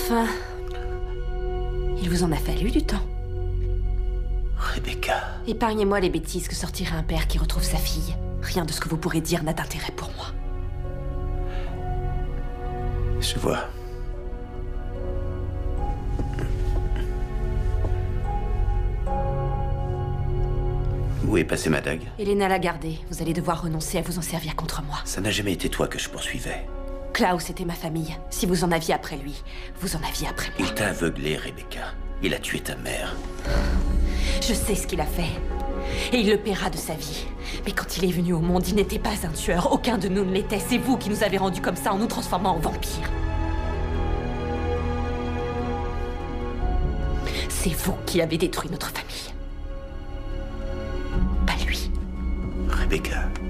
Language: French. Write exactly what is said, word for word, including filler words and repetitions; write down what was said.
Enfin... il vous en a fallu du temps. Rebecca... Épargnez-moi les bêtises que sortirait un père qui retrouve sa fille. Rien de ce que vous pourrez dire n'a d'intérêt pour moi. Je vois. Où est passée ma dague? Elena l'a gardée. Vous allez devoir renoncer à vous en servir contre moi. Ça n'a jamais été toi que je poursuivais. Klaus était ma famille. Si vous en aviez après lui, vous en aviez après moi. Il t'a aveuglé, Rebecca. Il a tué ta mère. Je sais ce qu'il a fait. Et il le paiera de sa vie. Mais quand il est venu au monde, il n'était pas un tueur. Aucun de nous ne l'était. C'est vous qui nous avez rendus comme ça en nous transformant en vampires. C'est vous qui avez détruit notre famille. Pas lui. Rebecca...